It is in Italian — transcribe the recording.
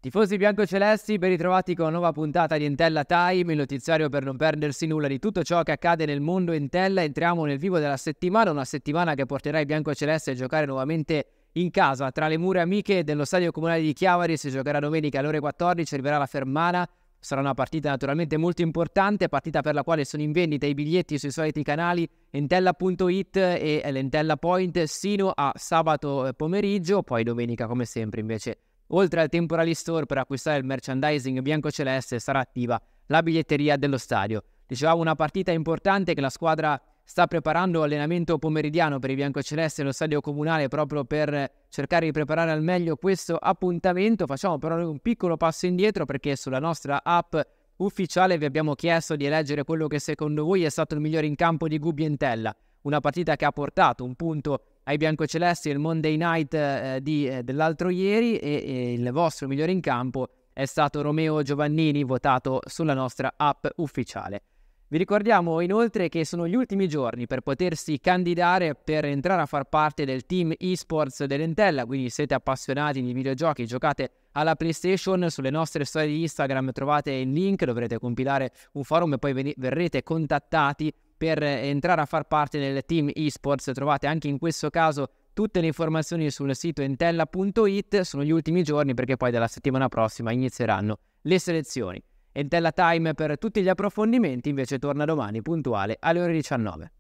Tifosi biancocelesti, ben ritrovati con una nuova puntata di Entella Time, il notiziario per non perdersi nulla di tutto ciò che accade nel mondo Entella. Entriamo nel vivo della settimana, una settimana che porterà i biancocelesti a giocare nuovamente in casa tra le mura amiche dello stadio comunale di Chiavari. Si giocherà domenica alle ore 14, arriverà la Fermana. Sarà una partita naturalmente molto importante, partita per la quale sono in vendita i biglietti sui soliti canali entella.it e l'Entella Point sino a sabato pomeriggio. Poi domenica, come sempre, invece, oltre al Temporary Store per acquistare il merchandising biancoceleste, sarà attiva la biglietteria dello stadio. Dicevamo, una partita importante che la squadra sta preparando allenamento pomeridiano per i biancocelesti nello stadio comunale proprio per cercare di preparare al meglio questo appuntamento. Facciamo però un piccolo passo indietro perché sulla nostra app ufficiale vi abbiamo chiesto di eleggere quello che secondo voi è stato il migliore in campo di Gubbio Entella. Una partita che ha portato un punto ai biancocelesti il Monday Night dell'altro ieri e il vostro migliore in campo è stato Romeo Giovannini, votato sulla nostra app ufficiale. Vi ricordiamo inoltre che sono gli ultimi giorni per potersi candidare per entrare a far parte del team eSports dell'Entella, quindi siete appassionati di videogiochi, giocate alla PlayStation, sulle nostre storie di Instagram trovate il link, dovrete compilare un forum e poi verrete contattati per entrare a far parte del team eSports. Trovate anche in questo caso tutte le informazioni sul sito entella.it. Sono gli ultimi giorni perché poi dalla settimana prossima inizieranno le selezioni. Entella Time per tutti gli approfondimenti invece torna domani puntuale alle ore 19.